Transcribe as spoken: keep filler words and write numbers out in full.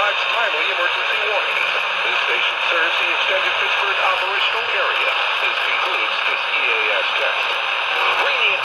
provides timely emergency warnings. This station serves the extended Pittsburgh operational area. This concludes this E A S test. Bring the